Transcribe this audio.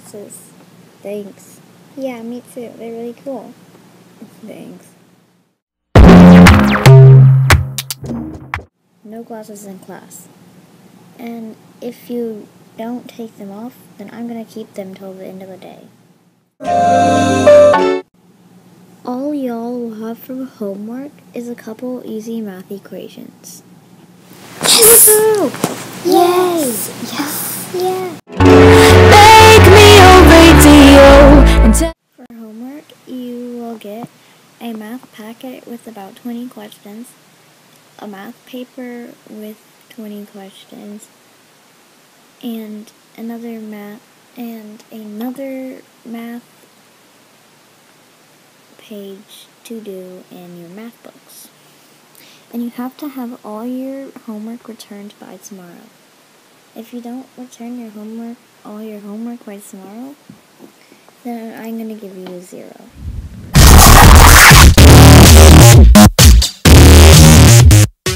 glasses. Thanks. Yeah, me too. They're really cool. Thanks. No glasses in class. And if you don't take them off, then I'm going to keep them till the end of the day. All y'all will have for homework is a couple easy math equations. Yes! Woohoo! Yes! Yes! Yeah! For homework, you will get a math packet with about 20 questions, a math paper with 20 questions, and another math page to do in your math books. And you have to have all your homework returned by tomorrow. If you don't return all your homework by tomorrow, then I'm going to give you a 0.